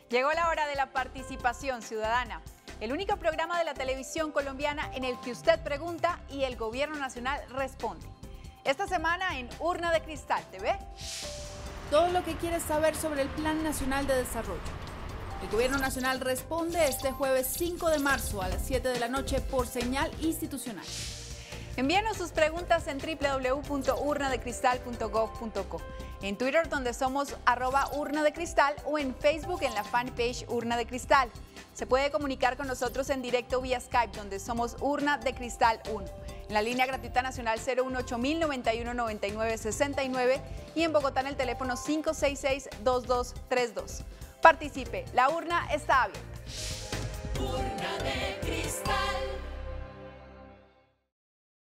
Llegó la hora de la participación ciudadana, el único programa de la televisión colombiana en el que usted pregunta y el gobierno nacional responde. Esta semana en Urna de Cristal TV. Todo lo que quieres saber sobre el Plan Nacional de Desarrollo. El Gobierno Nacional responde este jueves 5 de marzo a las 7 de la noche por señal institucional. Envíenos sus preguntas en www.urnadecristal.gov.co, en Twitter donde somos @urnadecristal o en Facebook en la fanpage Urna de Cristal. Se puede comunicar con nosotros en directo vía Skype donde somos Urna de Cristal 1, en la línea gratuita nacional 018 091 99 69 y en Bogotá en el teléfono 566-2232. Participe, la urna está abierta. Urna de Cristal.